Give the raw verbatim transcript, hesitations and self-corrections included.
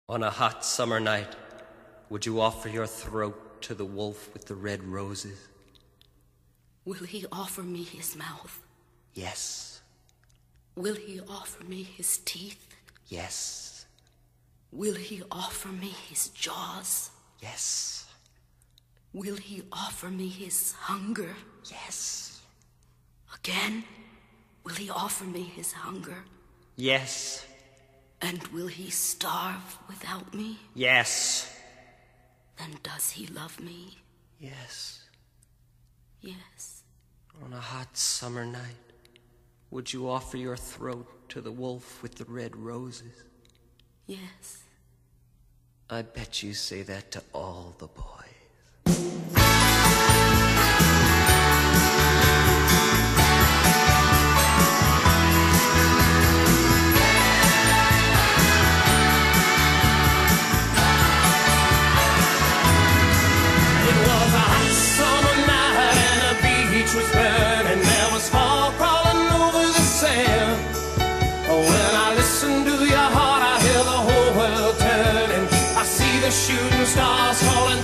On a hot summer night, would you offer your throat to the wolf with the red roses? Will he offer me his mouth? Yes. Will he offer me his teeth? Yes. Will he offer me his jaws? Yes. Will he offer me his hunger? Yes. Again, will he offer me his hunger? Yes. And will he starve without me? Yes. Then does he love me? Yes. Yes. On a hot summer night, would you offer your throat to the wolf with the red roses? Yes. I bet you say that to all the boys. Was burning, there was fog crawling over the sand. When I listen to your heart, I hear the whole world turning. I see the shooting stars falling